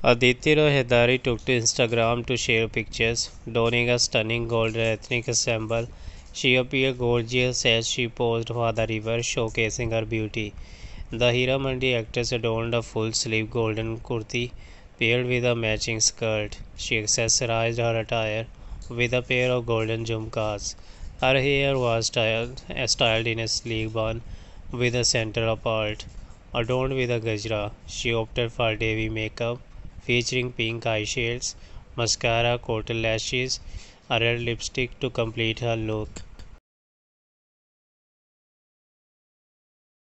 Aditi Roy Hedari took to Instagram to share pictures, donning a stunning golden ethnic ensemble. She appeared gorgeous as she posed for the river, showcasing her beauty. The Hira Mandi actress adorned a full-sleeve golden kurti paired with a matching skirt. She accessorized her attire with a pair of golden jhumkas. Her hair was styled in a sleek bun with a center apart, adorned with a gajra. She opted for Devi makeup, featuring pink eyeshades, mascara, coated lashes, a red lipstick to complete her look.